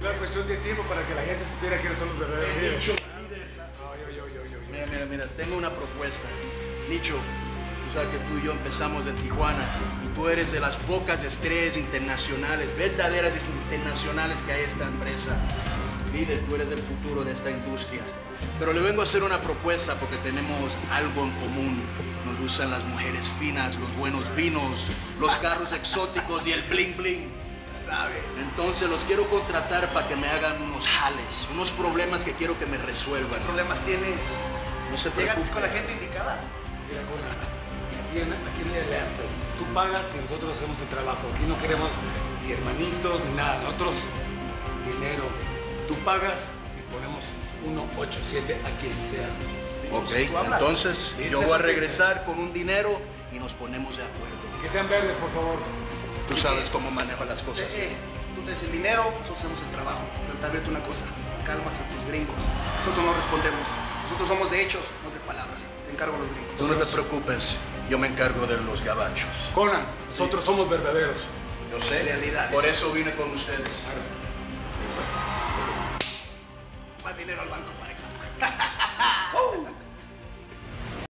Una cuestión de tiempo para que la gente supiera quiénes son los verdaderos líderes. Nicho, Mira, tengo una propuesta. Nicho, tú sabes que tú y yo empezamos en Tijuana y tú eres de las pocas estrellas internacionales, verdaderas internacionales que hay en esta empresa. Líder, tú eres el futuro de esta industria. Pero le vengo a hacer una propuesta porque tenemos algo en común. Nos gustan las mujeres finas, los buenos vinos, los carros exóticos y el bling bling. ¿Sabe? Entonces los quiero contratar para que me hagan unos jales, unos problemas que quiero que me resuelvan. ¿qué problemas tienes? No se Llegas preocupen. con la gente indicada. Mira, Conan, aquí no hay alianzas. Tú pagas y nosotros hacemos el trabajo. Aquí no queremos ni hermanitos ni nada. Nosotros, dinero. Tú pagas y ponemos 187 a quien sea. Ok, Tú hablas. entonces yo voy a regresar con un dinero y nos ponemos de acuerdo. Que sean verdes, por favor. Tú sabes cómo manejo las cosas. Tú te des el dinero, nosotros hacemos el trabajo. Pero te advierto una cosa, calmas a tus gringos. Nosotros no respondemos. Nosotros somos de hechos, no de palabras. Te encargo a los gringos. Tú no te preocupes, yo me encargo de los gabachos. Conan, nosotros somos verdaderos. Yo sé, Realidades. por eso vine con ustedes. Más dinero al banco.